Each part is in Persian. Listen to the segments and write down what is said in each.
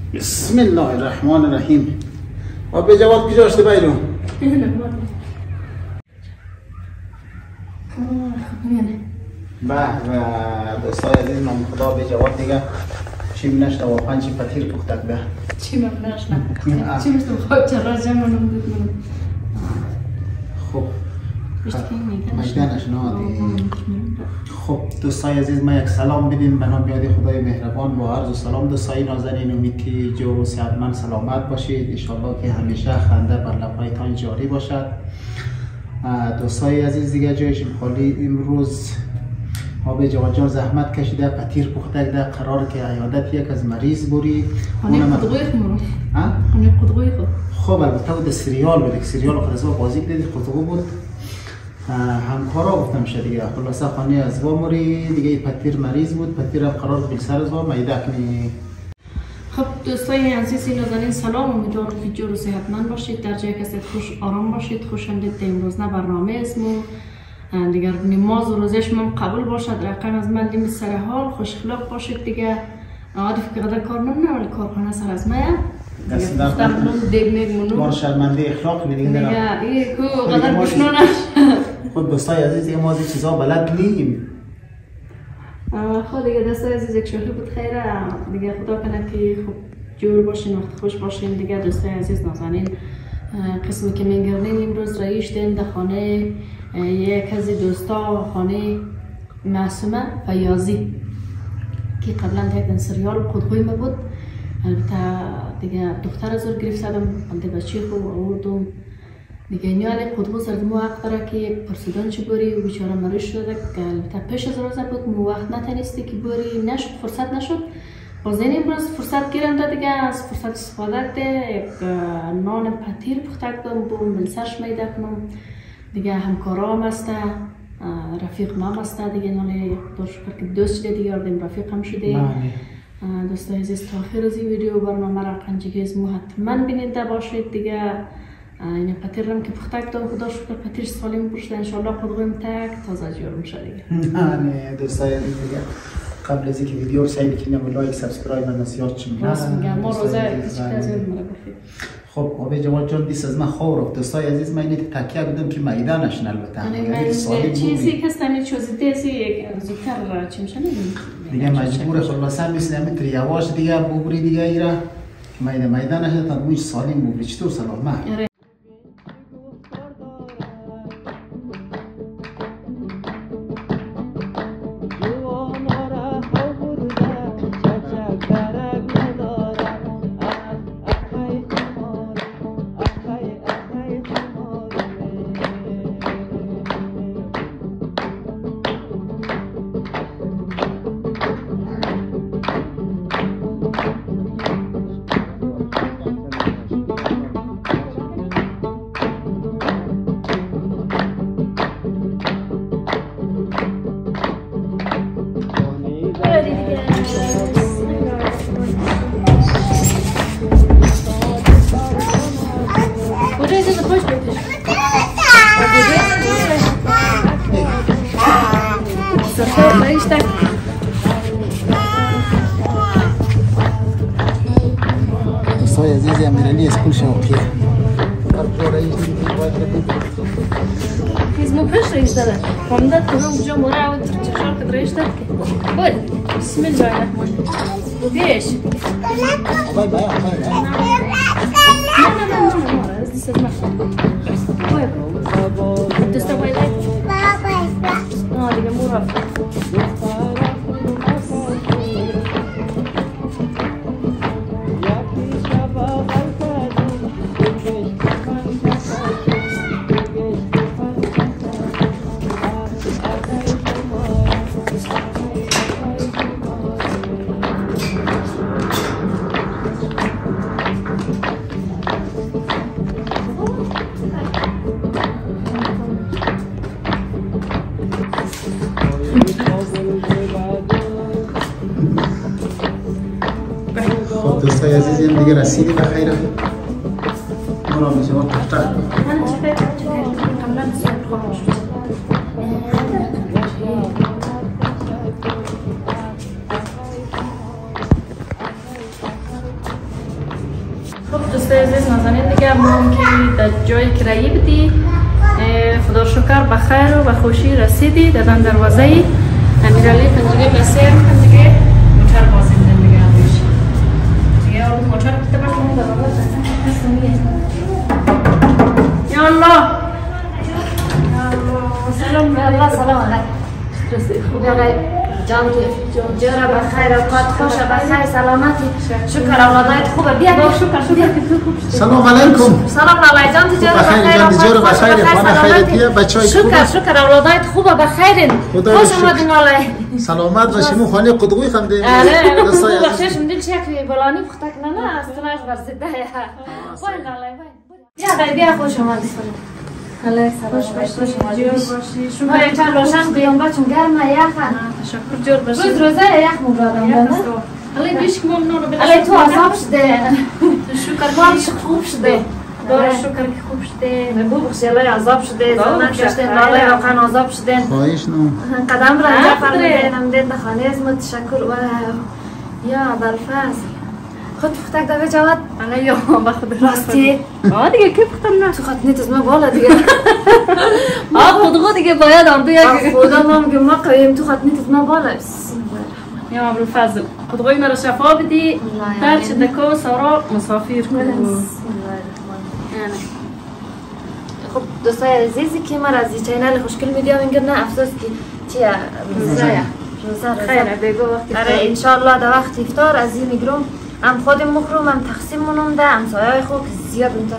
بسم الله الرحمن الرحیم. و به جواد کجا اشته بایرو؟ و دوستای عزیز نام خدا به جواد دیگه چی نشته و پنج پتیر پخته ده. چی نشته؟ چی میشه خود چرا جمع نمود منو؟ خب مجدنش نادی. خب دوستای عزیز ما یک سلام بدیم به نام یاد خدای مهربان. با عرض و سلام دوستای نازنین، امید که جو صحتمند سلامت باشید، ان شاءالله که همیشه خنده بر لب‌هایتان جاری باشد. دوستای عزیز دیگه جایش خالی. امروز آب جواد جان زحمت کشیده پتیر پخته ده، قرار که عیادت یک از مریض بری. خانه قدغوی خمرو. خانه قدغوی خود. خب البته بود سریال بود، سریال خلاص بازی دیدی قدغو بود. همکارا گفتم شه دیگه خلاصه خانه از وامری دیگه پتیر مریض بود، پتیر هم قرار بیل سر از وام میده کنی. خب دوستای عزیز نازنین سلام، امیدوارم که جور و صحتمند باشید، در جای کسی خوش آرام باشید. خوشامدید امروز نه برنامه اسمو دیگر نماز و روزش من قبول باشد، رقم از من دیم سر حال خوش اخلاق باشید دیگه. عارف که قدر کار نمونه ولی کارخانه سر از مایا گفتم من دیگ میگمونو مار شرمنده اخلاق میدین دیگه ای کو قدر بشنونش. خود دوستای عزیز دیگه ما از چیزا بلد نیم. خب دیگه دوستای عزیز یک شوخی بود خیره دیگه، خدا کنه که خوب جور باشین وقت خوش باشین دیگه. دوستای عزیز نازنین قسمی که میگردین امروز رئیس دیم در خانه یک از دوستا، خانه معصومه فیاضی که قبلا یک سریال قدغوی ما بود. البته دیگه دختر از رو گرفتم بنده بچه خوب آوردم دیگه. نیاله قدغو سر مو وقت داره که یک پرسیدان چی بری و بیچاره مریض شده که البته پیش از روزه بود مو وقت نتونستی که بری، نشد فرصت نشد. باز این امروز فرصت گیرم دیگه، از فرصت استفاده ده یک نان پتیر پخته کردم با ملسش میده کنم دیگه. همکارا هم هسته، رفیق ما هم هسته دیگه. ناله دور شکر که دوست شده دیگه آردیم رفیق هم شده. دوستای عزیز تا آخر از این ویدیو برنامه را قنجگی از مو حتما بینیده باشید دیگه. این پتیر هم که پخته کردم خدا شکر پتیر سالم پشته انشالله قدغویم تک تازه جور میشه دیگه. نه دوستای عزیز دیگه قبل از اینکه ویدیو رو سعی بکنیم لایک سابسکرایب و نصیحت چیم راست میگم ما روزه کسی از این مرا گفتید. خب آبی جواد جان دیست از من خورد. دوستای عزیز من اینه تکیه بدم که میده نشن البته. من چیزی که استمی چیزی دیسی یک زودتر چی میشه دیگه مجبور خلاصه مثل همین یواش دیگه ببری دیگه ایرا میده نشه تا موش سالم ببری. چطور سلامت؟ دوستای عزیز امیرعلی اسکول شوقیه کار رئیس اسمه پیش رئیس داره فهمیدت کنم اونجا موره و چشار که رئیس داره که بود بسم الله الرحمن بودیش بای بای نه this is my phone دوستا بای بای دیگه مو رفت دوستای عزیزم دیگه رسیدی به خیر مرا میشه ما پشتر خب دوستای عزیز نازنین دیگه ما هم که در جای کرایی بودی خدا رو شکر بخیر و به خوشی رسیدی دادن دروازه ای امیرعلی پنجگی بسیر کن دیگه موتر بازی بدن دیگه همیش دیگه اول موتر بکته باشم دروازه یا الله سلام الله سلام علیکم خوب آقای جان جورا بخیر اوقات خوش بخیر سلامتی شکر اولادایت خوبه بیا شکر سلام علیکم. سلام علی جان جورا بخیر اوقات خوش بخیر خیریتیه بچهای خوبه شکر اولادایت خوبه بخیرین خوش آمدین علی سلامت باشیم خانه قدوی خنده آره بخشش مدل شکل بلانی پختک نه استناش برزیده وای علی بیا خوش آمدید علیک سلام خوش باشی شما چند روشن بیام بچون گرمه یخن تشکر جور باشی روز روزه یخ مبادم نه علی بیش که ممنون رو علی تو عذاب شده شکر کارش خوب شده دار شکر که خوب شده ببخشی علی عذاب شده زمان کشتن والله واقعا عذاب شدن خواهش نو قدم را اینجا فرمودن دید خانه از ما تشکر و یا برفاز خود پختک دوی جواد علی یا با خود راستی دیگه که پختم نه تو خود نیت از ما بالا دیگه خود دیگه باید آن بیا خدا ما میگه ما قویم تو خود نیت از ما بالا یا عمرو فضل خودگوی مرا شفا بدی در چه دکو سارا مسافر کنم خب دوستای عزیزی که من از چینل خوشگل میدیام اینگر نه افسوس که چیه روزه خیره بگو وقتی آره انشالله در وقت افطار از این میگرم هم خودم مخروم هم تقسیم منم ده هم سایه خوب زیاد اونتا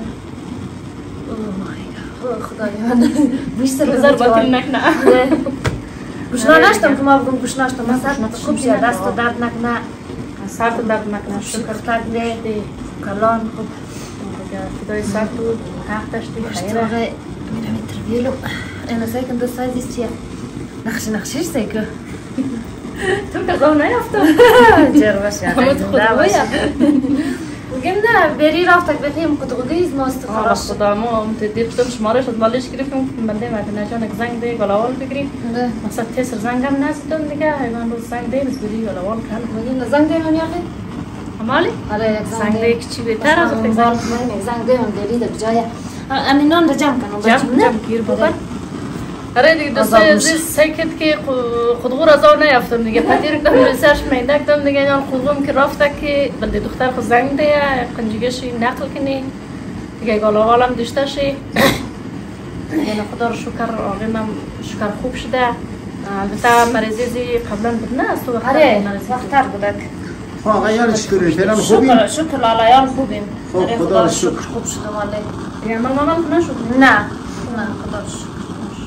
خدای من بیشتر بزر باطل نکنه گوشنا نشتم که ما بگم گوشنا نشتم من سر خوب شد دست و درد نکنه سر تو درد نکنه شکر تگده کلان خوب خدای سر تو حق داشتی خیره میرم اینترویلو انا سایکن دوست عزیز چیه نقشش سایکن تو که دو نیفتم جر باشه همت خودگویا بگم نه بری رفتک بخیم خودگویز ماست خلاص خدا ما دیفتم شماره شد مالش گرفتم بنده مدینه جان یک زنگ ده گلاوال بگیریم مثلا تسر زنگم نزدم دیگه حیوان روز زنگ ده بگیری گلاوال کن بگیم زنگ ده من یاخی مالی آره زنگ ده کچی بهتر از زنگ ده من داری ده بجای امینان ده جمع کنم جمع گیر بابا آره دیگه دوستای عزیز سکت که خودگور از آن نیافتم دیگه پدیر کدام ریسرچ میده کدام دیگه اینا خودم که رفته که بنده دختر خود زنگ ده قنجگشی نقل کنی دیگه گلاوالم داشته شی یعنی خدا رو شکر آقیم شکر خوب شده البته مریضی قبلا بود نه از تو آره وقتر بودک آقایان چطوری فعلا خوبیم شکر لالایان خوبیم خب خدا رو شکر خوب شده ماله دیگه عمل مامم نشد نه خدا رو شکر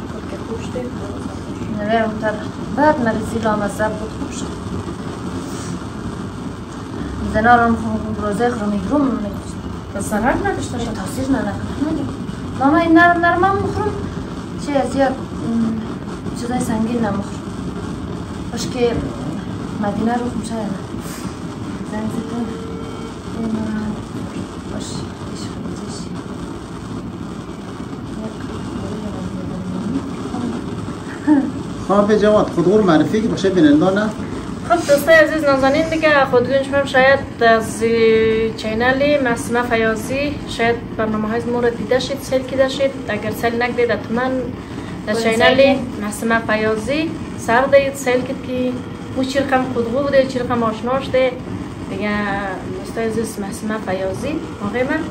نه اونتر بعد مریضی لامصب بود خوب شد زنارم روزه خرم میگرم بس ضرر نداشته شد تاثیر نداره ماما این نرم هم مخرم چه از زیاد چیزای سنگین نمخرم باش که مدینه رو خوب شاید زنگ زدن باش ایش خیلیش خواب جواد خودگور معرفی که باشه بینندانه خب دوستای عزیز نازنین دیگه خودگون شما شاید از چینل مسمه فیاضی شاید برنامه های مورد دیده شید سیل کیده شید اگر سیل نکدید حتما در چینل مسمه فیاضی سر دهید سیل کید که او چی رقم خودگو بوده چی رقم آشنا شده دیگه دوستای عزیز مسمه فیاضی آقای من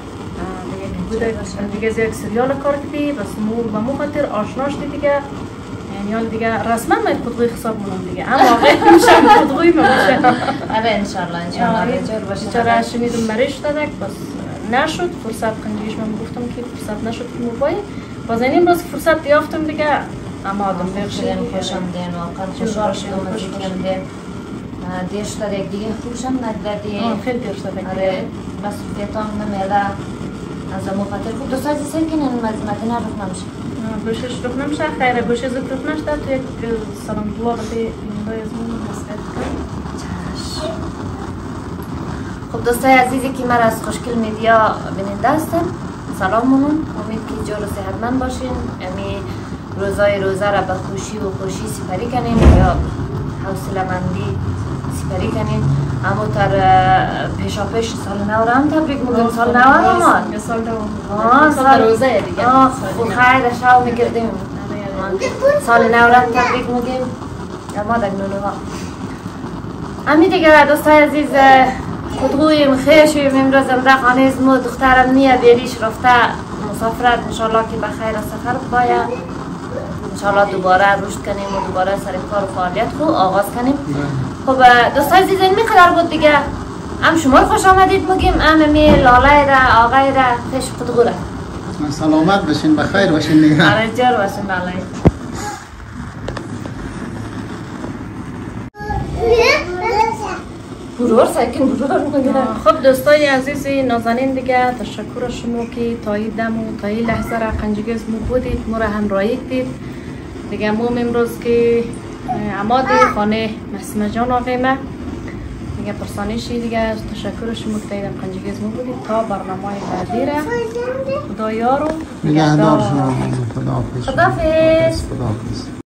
دیگه یک سریال کار کردی بس مو خاطر آشنا شدی دیگه یعنی دیگه رسما باید خودگوی حساب مونم دیگه اما واقعا میشم خودگوی میشه آره انشالله جور باشه چرا شنیدم مریش دادک بس نشد فرصت قنجیش من گفتم که فرصت نشد که موبایل باز این امروز فرصت یافتم دیگه اما آدم بخشیدن خوشم دین واقعا خوشحال شدم از اینکه دین دیر شده یک دیگه خوشم نگردی خیلی دیر شده آره بس فیتان نمیده از امو خاطر خوب دوست عزیز سنکین این مدینه رخ نمیشه گوشش رخ نمیشه خیره گوش ذکر رخ نشده تو یک سلام دعا بده این دای از من حسکت کن خب دوستای عزیزی که من از خوشگل میدیا بیننده هستم سلام منون امید که جور و صحتمند باشین امی روزای روزه را به خوشی و خوشی سپری کنین یا حوصله مندی اسپری کنین اما تر پیشا پیش سال نو را هم تبریک میگیم. سال نو هم آمد سال نو سال روزه دیگه خوب خیر شاو میگردیم سال نو را هم تبریک میگیم ما در نونو ها امی دیگه دوستای عزیز خودگویم خیشویم امروز امده خانه ازمو دخترم نیه بیریش رفته مسافرت انشالله که بخیر سفر باید انشالله دوباره رشد کنیم و دوباره سر کار و فعالیت خوب آغاز کنیم. خب دوستای عزیز این میقدر بود دیگه. ام شما خوش آمدید میگیم ام می لاله را آقای را خیش خودگو را سلامت باشین بخیر باشین دیگه. آره جور باشین لاله. برور ساکن برور میگیره. خب دوستای عزیز نازنین دیگه تشکر شما که تا این دم و تا این لحظه را قنجگز مو بودید مو را همراهی کردید دیگه. مو امروز که عماد خانه مسمه جان آقیمه دیگه پرسانشی دیگه تشکر شما که تا این دم قنجگز مو بودید تا برنامه بعدی را خدا یارو نگهدار شما. خداحافظ. خداحافظ.